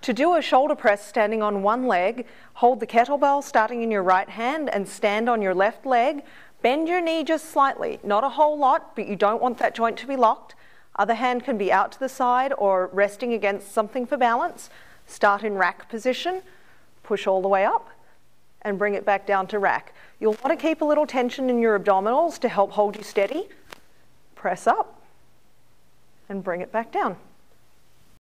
To do a shoulder press standing on one leg, hold the kettlebell starting in your right hand and stand on your left leg. Bend your knee just slightly, not a whole lot, but you don't want that joint to be locked. Other hand can be out to the side or resting against something for balance. Start in rack position, push all the way up and bring it back down to rack. You'll want to keep a little tension in your abdominals to help hold you steady. Press up and bring it back down.